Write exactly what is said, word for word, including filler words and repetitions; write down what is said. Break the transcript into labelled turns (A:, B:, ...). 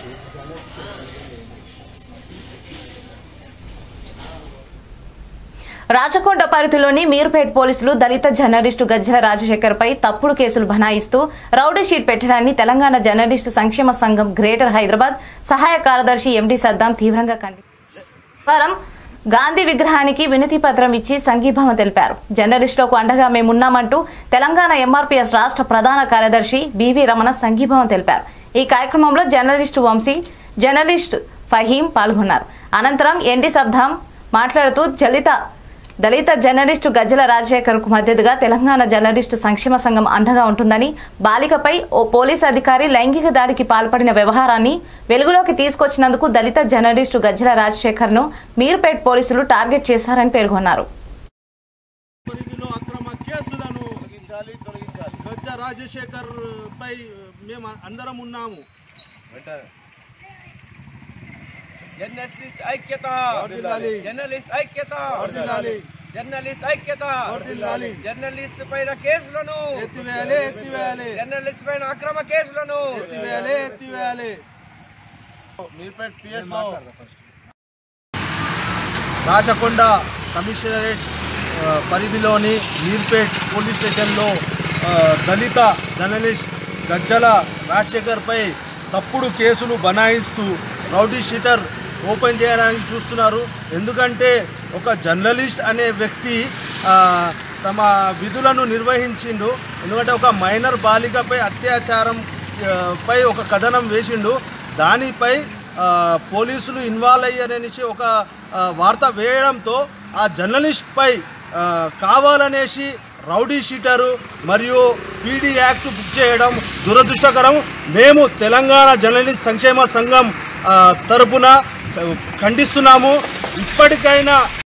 A: రాచకొండ పరిధిలోని మీర్పేట్ పోలీసులు దళిత జర్నలిస్టు గజ్జల రాజశేఖర్ పై తప్పుడు కేసులు బనాయిస్తూ రౌడీ షీట్ పెట్టడాన్ని తెలంగాణ జర్నలిస్టు సంక్షేమ సంఘం గ్రేటర్ హైదరాబాద్ సహాయ కార్యదర్శి ఎండి సద్దాం తీవ్రంగా ఖండించారు. గాంధీ విగ్రహానికి వినతి పత్రం ఇచ్చి సంఘీభావం తెలిపారు. జర్నలిస్టులకు అండగా మేమున్నామంటూ తెలంగాణ ఎంఆర్పీఎస్ రాష్ట్ర ప్రధాన కార్యదర్శి బివి రమణ సంఘీభావం తెలిపారు. ఈ కార్యక్రమంలో జర్నలిస్టు వంశీ, జర్నలిస్ట్ ఫహీం పాల్గొన్నారు. అనంతరం ఎండి సద్దాం మాట్లాడుతూ దళిత దళిత జర్నలిస్టు గజ్జల రాజశేఖర్ కు మద్దతుగా తెలంగాణ జర్నలిస్టు సంక్షేమ సంఘం అండగా ఉంటుందని, బాలికపై ఓ పోలీసు అధికారి లైంగిక దాడికి పాల్పడిన వ్యవహారాన్ని వెలుగులోకి తీసుకొచ్చినందుకు దళిత జర్నలిస్టు గజ్జల రాజశేఖర్ ను మీర్పేట్ పోలీసులు టార్గెట్ చేశారని పేర్కొన్నారు.
B: జర్నలిస్ట్ ఐక్యత జర్నలిస్ట్ ఐక్యత జర్నలిస్ట్ ఐక్యత జర్నలిస్ట్ పైన కేసులను ఎత్తివేయాలి ఎత్తివేయాలి జర్నలిస్ట్ పైన అక్రమ కేసులను ఎత్తివేయాలి ఎత్తివేయాలి. మీర్పేట్ పిఎస్ లో
C: రాచకొండ కమిషనరేట్ పరిధిలోని మీర్పేట్ పోలీస్ స్టేషన్లో దళిత జర్నలిస్ట్ గజ్జల రాజశేఖర్ పై తప్పుడు కేసులు బనాయిస్తూ రౌడీ షీటర్ ఓపెన్ చేయడానికి చూస్తున్నారు. ఎందుకంటే ఒక జర్నలిస్ట్ అనే వ్యక్తి తమ విధులను నిర్వహించిండు. ఎందుకంటే ఒక మైనర్ బాలికపై అత్యాచారం పై ఒక కథనం వేసిండు. దానిపై పోలీసులు ఇన్వాల్వ్ అయ్యారనేసి ఒక వార్త వేయడంతో ఆ జర్నలిస్ట్పై కావాలనేసి రౌడీ షీటరు మరియు పీడీ యాక్ట్ బుక్ చేయడం దురదృష్టకరం. మేము తెలంగాణ జర్నలిస్ట్ సంక్షేమ సంఘం తరపున ఖండిస్తున్నాము. ఇప్పటికైనా